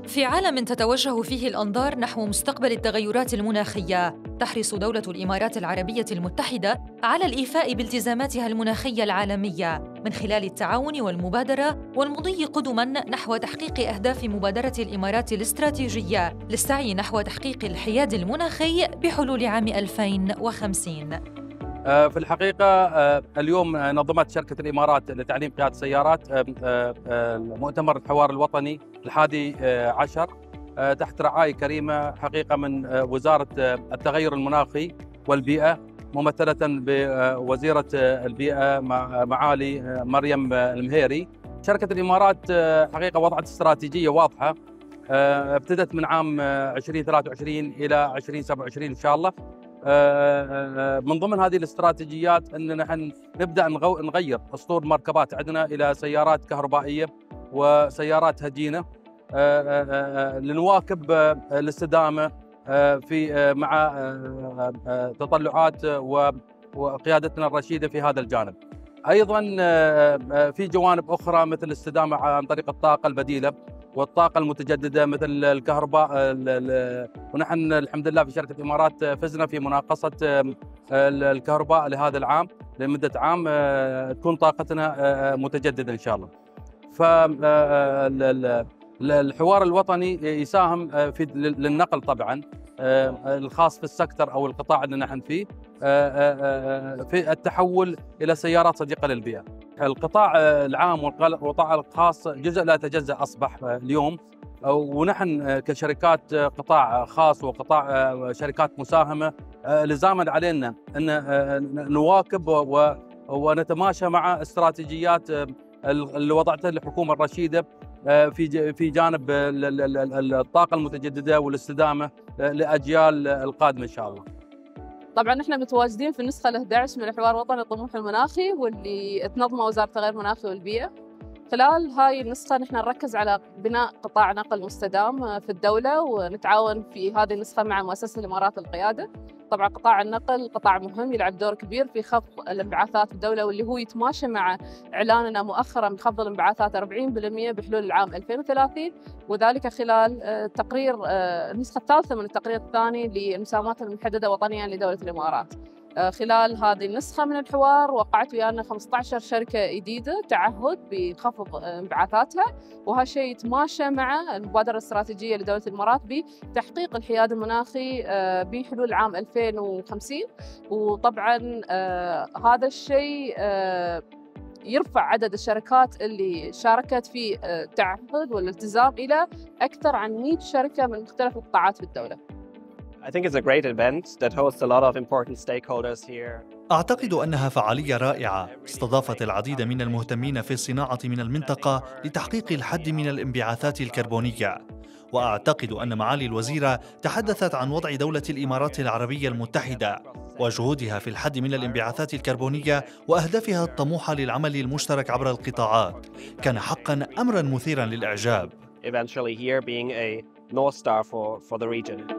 في عالم تتوجه فيه الأنظار نحو مستقبل التغيرات المناخية، تحرص دولة الإمارات العربية المتحدة على الإيفاء بالتزاماتها المناخية العالمية من خلال التعاون والمبادرة والمضي قدماً نحو تحقيق أهداف مبادرة الإمارات الاستراتيجية للسعي نحو تحقيق الحياد المناخي بحلول عام 2050. في الحقيقة اليوم نظمت شركة الإمارات لتعليم قيادة السيارات مؤتمر الحوار الوطني الحادي عشر تحت رعاية كريمة حقيقة من وزارة التغير المناخي والبيئة، ممثلة بوزيرة البيئة معالي مريم المهيري. شركة الإمارات حقيقة وضعت استراتيجية واضحة ابتدت من عام 2023 إلى 2027 إن شاء الله. من ضمن هذه الاستراتيجيات ان نحن نبدا نغير اسطول مركبات عندنا الى سيارات كهربائيه وسيارات هجينه لنواكب الاستدامه في مع تطلعات وقيادتنا الرشيده في هذا الجانب. ايضا في جوانب اخرى مثل الاستدامه عن طريق الطاقه البديله والطاقة المتجددة مثل الكهرباء، ونحن الحمد لله في شركة الإمارات فزنا في مناقصة الكهرباء لهذا العام لمدة عام تكون طاقتنا متجددة إن شاء الله. فالحوار الوطني يساهم في للنقل طبعا الخاص في السكتر أو القطاع اللي نحن فيه في التحول إلى سيارات صديقة للبيئة. القطاع العام والقطاع الخاص جزء لا يتجزأ أصبح اليوم، ونحن كشركات قطاع خاص وقطاع شركات مساهمة لزاما علينا أن نواكب ونتماشى مع استراتيجيات اللي وضعتها الحكومة الرشيدة في جانب الطاقة المتجددة والاستدامة لأجيال القادمة إن شاء الله. طبعا احنا متواجدين في النسخة ال11 من الحوار الوطني للطموح المناخي واللي تنظمه وزارة التغير المناخي والبيئة. خلال هاي النسخة نحن نركز على بناء قطاع نقل مستدام في الدولة، ونتعاون في هذه النسخة مع مؤسسة الإمارات للقيادة. طبعا قطاع النقل قطاع مهم يلعب دور كبير في خفض الانبعاثات في الدولة، واللي هو يتماشى مع إعلاننا مؤخرا بخفض الانبعاثات 40% بحلول العام 2030، وذلك خلال تقرير النسخة الثالثة من التقرير الثاني للمساهمات المحددة وطنيا لدولة الإمارات. خلال هذه النسخة من الحوار وقعت ويانا 15 شركة جديدة تعهد بخفض انبعاثاتها، وهالشيء يتماشى مع المبادرة الاستراتيجية لدولة الإمارات بتحقيق الحياد المناخي بحلول عام 2050. وطبعا هذا الشيء يرفع عدد الشركات اللي شاركت في التعهد والالتزام إلى أكثر عن 100 شركة من مختلف القطاعات في الدولة. I think it's a great event that hosts a lot of important stakeholders here. أعتقد أنها فعالية رائعة استضافت العديد من المهتمين في الصناعة من المنطقة لتحقيق الحد من الانبعاثات الكربونية، وأعتقد أن معالي الوزيرة تحدثت عن وضع دولة الإمارات العربية المتحدة وجهودها في الحد من الانبعاثات الكربونية وأهدافها الطموحة للعمل المشترك عبر القطاعات. كان حقاً أمراً مثيراً للإعجاب. Eventually here being a North Star for the region.